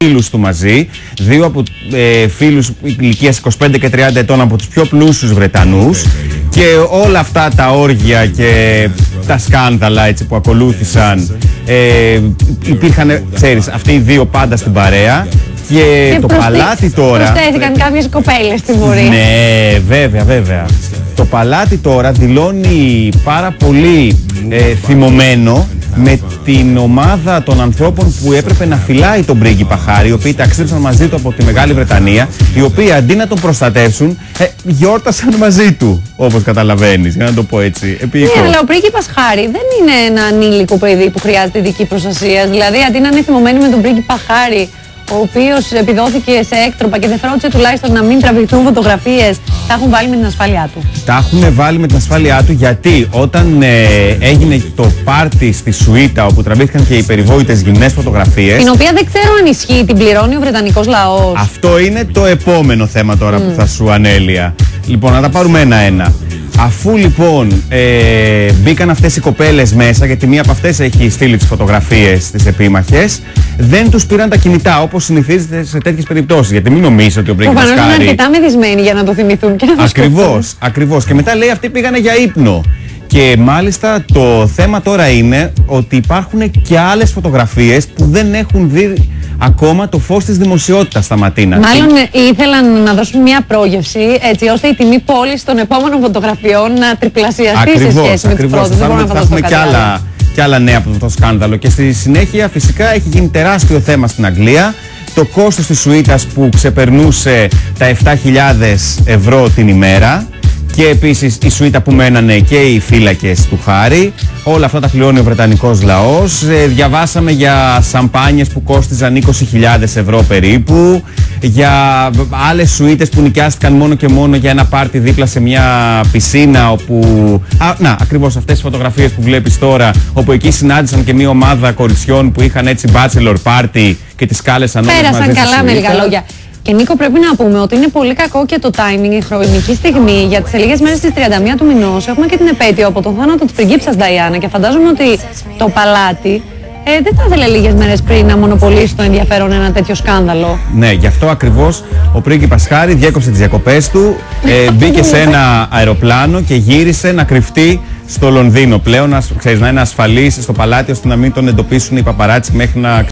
φίλους του μαζί, δύο από φίλους ηλικίας 25 και 30 ετών από τους πιο πλούσιους Βρετανούς, και όλα αυτά τα όργια και τα σκάνδαλα έτσι που ακολούθησαν, υπήρχαν, ξέρεις, αυτοί οι δύο πάντα στην παρέα. Και το παλάτι τώρα... Προσθέθηκαν κάποιες κοπέλες στην πορεία. Ναι, βέβαια. Το παλάτι τώρα δηλώνει πάρα πολύ θυμωμένο με την ομάδα των ανθρώπων που έπρεπε να φυλάει τον πρίγκιπα Χάρη, οι οποίοι ταξίδεψαν μαζί του από τη Μεγάλη Βρετανία, οι οποίοι αντί να τον προστατεύσουν, γιόρτασαν μαζί του, όπως καταλαβαίνεις, για να το πω έτσι. Ναι, αλλά ο πρίγκιπας Χάρη δεν είναι ένα ανήλικο παιδί που χρειάζεται ειδική προστασία. Δηλαδή, αντί να είναι θυμωμένοι με τον πρίγκιπα Χάρη, ο οποίος επιδόθηκε σε έκτροπα και δεν φρόντισε τουλάχιστον να μην τραβηχτούν φωτογραφίες, τα έχουν βάλει με την ασφάλειά του. Τα έχουν βάλει με την ασφάλειά του, γιατί όταν έγινε το πάρτι στη Σουίτα, όπου τραβήχθηκαν και οι περιβόητες γυμνές φωτογραφίες, την οποία δεν ξέρω αν ισχύει, την πληρώνει ο Βρετανικός λαός. Αυτό είναι το επόμενο θέμα τώρα που θα σου ανέλυα. Λοιπόν, να τα πάρουμε ένα-ένα. Αφού λοιπόν μπήκαν αυτές οι κοπέλες μέσα, γιατί μία από αυτές έχει στείλει τις φωτογραφίες τις επίμαχες, δεν τους πήραν τα κινητά, όπως συνηθίζεται σε τέτοιες περιπτώσεις. Γιατί μην νομίζεις ότι ο πρίγκιπας Χάρη... Προφανώς είναι αρκετά μεθυσμένοι για να το θυμηθούν και να το σκεφτούν. Ακριβώς. Και μετά λέει αυτοί πήγανε για ύπνο. Και μάλιστα το θέμα τώρα είναι ότι υπάρχουν και άλλες φωτογραφίες που δεν έχουν δει ακόμα το φως της δημοσιότητας στα ματίνα. Μάλλον ήθελαν να δώσουν μια πρόγευση, έτσι ώστε η τιμή πώληση των επόμενων φωτογραφιών να τριπλασιαστεί σε σχέση με τις πρώτες. Θα έχουμε και άλλα νέα από το σκάνδαλο. Και στη συνέχεια φυσικά έχει γίνει τεράστιο θέμα στην Αγγλία. Το κόστος της σουίτας που ξεπερνούσε τα 7.000 ευρώ την ημέρα. Και επίσης η σουίτα που μένανε και οι φύλακες του Χάρη. Όλα αυτά τα πληρώνει ο Βρετανικός λαός. Διαβάσαμε για σαμπάνιες που κόστιζαν 20.000 ευρώ περίπου. Για άλλες σουίτες που νοικιάστηκαν μόνο και μόνο για ένα πάρτι δίπλα σε μια πισίνα, όπου... ακριβώς αυτές οι φωτογραφίες που βλέπεις τώρα, όπου εκεί συνάντησαν και μια ομάδα κοριτσιών που είχαν έτσι bachelor party και τις κάλεσαν όλες μαζί. Πέρασαν καλά με λίγα λόγια. Και Νίκο, πρέπει να πούμε ότι είναι πολύ κακό και το timing, η χρονική στιγμή, γιατί σε λίγες μέρες στις 31 του μηνός έχουμε και την επέτειο από τον θάνατο της πριγκίψας Νταϊάννα, και φαντάζομαι ότι το παλάτι δεν θα ήθελε λίγες μέρες πριν να μονοπολίσει το ενδιαφέρον ένα τέτοιο σκάνδαλο. Ναι, γι' αυτό ακριβώς ο πρίγκιπας Χάρη διέκοψε τις διακοπές του, μπήκε σε ένα αεροπλάνο και γύρισε να κρυφτεί στο Λονδίνο πλέον, να είναι ασφαλής στο παλάτι, ώστε να μην τον εντοπίσουν οι παπαράτσι μέχρι να